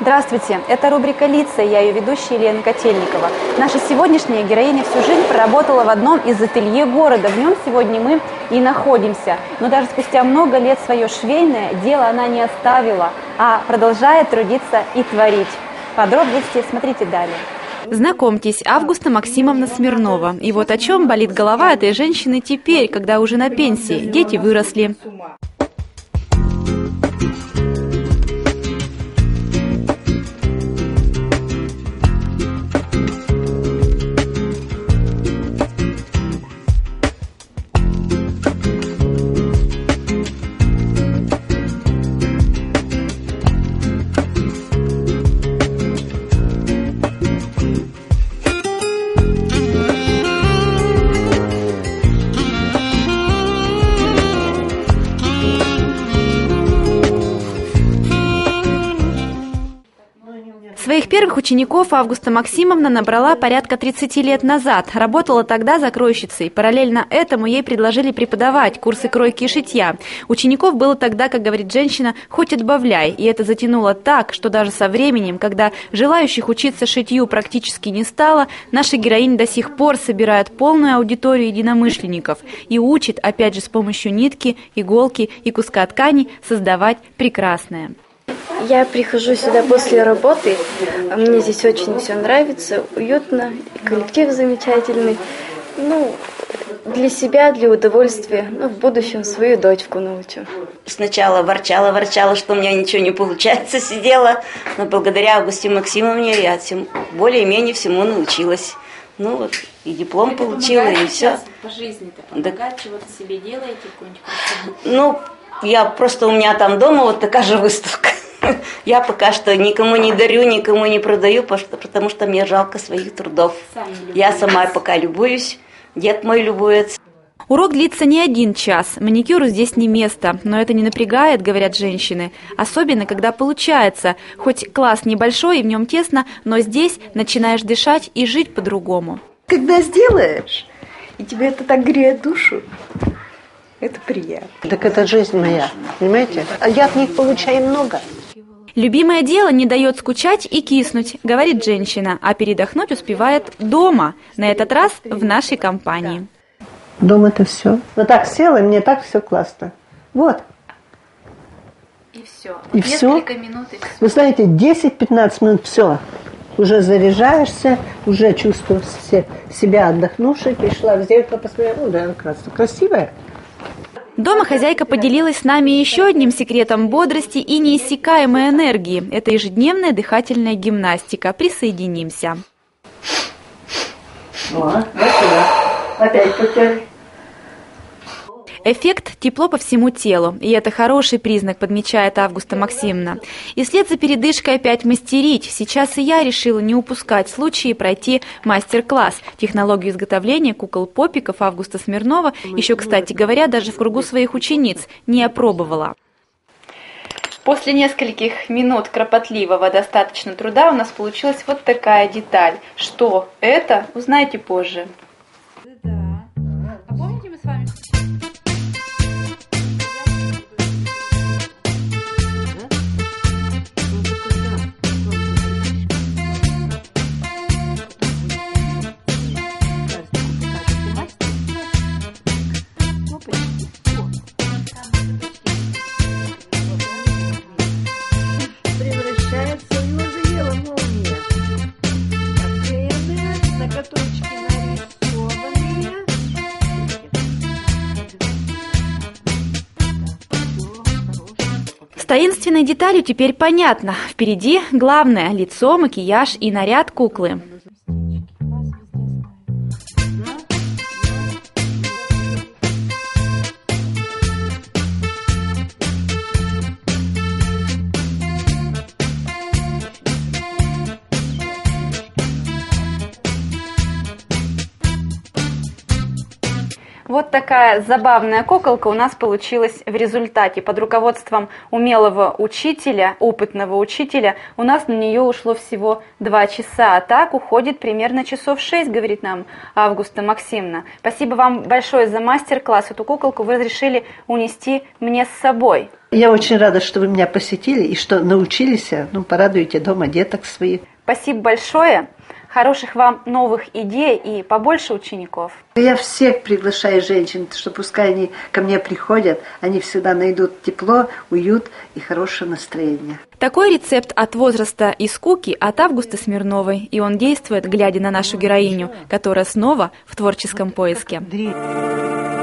Здравствуйте, это рубрика «Лица», я ее ведущая Елена Котельникова. Наша сегодняшняя героиня всю жизнь проработала в одном из ателье города. В нем сегодня мы и находимся. Но даже спустя много лет свое швейное дело она не оставила, а продолжает трудиться и творить. Подробности смотрите далее. Знакомьтесь, Августа Максимовна Смирнова. И вот о чем болит голова этой женщины теперь, когда уже на пенсии, дети выросли. Своих первых учеников Августа Максимовна набрала порядка 30 лет назад. Работала тогда закройщицей. Параллельно этому ей предложили преподавать курсы кройки и шитья. Учеников было тогда, как говорит женщина, хоть отбавляй. И это затянуло так, что даже со временем, когда желающих учиться шитью практически не стало, наша героиня до сих пор собирает полную аудиторию единомышленников и учит, опять же, с помощью нитки, иголки и куска ткани создавать прекрасное. Я прихожу сюда после работы, мне здесь очень все нравится, уютно, коллектив замечательный. Для себя, для удовольствия, в будущем свою дочку научу. Сначала ворчала, что у меня ничего не получается, сидела, но благодаря Августе Максимовне я более-менее всему научилась. И диплом получила, и все. По жизни-то помогать, чего-то себе делаете, какую-нибудь у меня там дома вот такая же выставка. Я пока что никому не дарю, никому не продаю, потому что мне жалко своих трудов. Я сама пока любуюсь, дед мой любуется. Урок длится не 1 час, маникюру здесь не место, но это не напрягает, говорят женщины. Особенно, когда получается, хоть класс небольшой и в нем тесно, но здесь начинаешь дышать и жить по-другому. Когда сделаешь, и тебе это так греет душу, это приятно. Так это жизнь моя, понимаете? А я от них получаю много. Любимое дело не дает скучать и киснуть, говорит женщина, а передохнуть успевает дома, на этот раз в нашей компании. Дом это все. Вот так села, и мне так все классно. Вот. И все. И Несколько минут, и все. Вы знаете, 10-15 минут, все. Уже заряжаешься, уже чувствуешь себя отдохнувшей, пришла в зеркало, посмотрела, красивая. Дома хозяйка поделилась с нами еще одним секретом бодрости и неиссякаемой энергии. Это ежедневная дыхательная гимнастика. Присоединимся. Опять потяг. Эффект – тепло по всему телу. И это хороший признак, подмечает Августа Максимовна. И вслед за передышкой опять мастерить. Сейчас и я решила не упускать случая и пройти мастер-класс. Технологию изготовления кукол-попиков Августа Смирнова еще, кстати говоря, даже в кругу своих учениц не опробовала. После нескольких минут кропотливого достаточно труда у нас получилась вот такая деталь. Что это, узнаете позже. А помните, мы с вами... Превращается в надоело молния. Ноготочки нарисованные. С таинственной деталью теперь понятно. Впереди главное – лицо, макияж и наряд куклы. Вот такая забавная куколка у нас получилась в результате. Под руководством умелого учителя, опытного учителя, у нас на нее ушло всего 2 часа. А так уходит примерно часов 6, говорит нам Августа Максимовна. Спасибо вам большое за мастер-класс. Эту куколку вы разрешили унести мне с собой. Я очень рада, что вы меня посетили и что научились, порадуете дома деток своих. Спасибо большое. Хороших вам новых идей и побольше учеников. Я всех приглашаю женщин, что пускай они ко мне приходят, они всегда найдут тепло, уют и хорошее настроение. Такой рецепт от возраста и скуки от Августы Смирновой, и он действует, глядя на нашу героиню, которая снова в творческом поиске.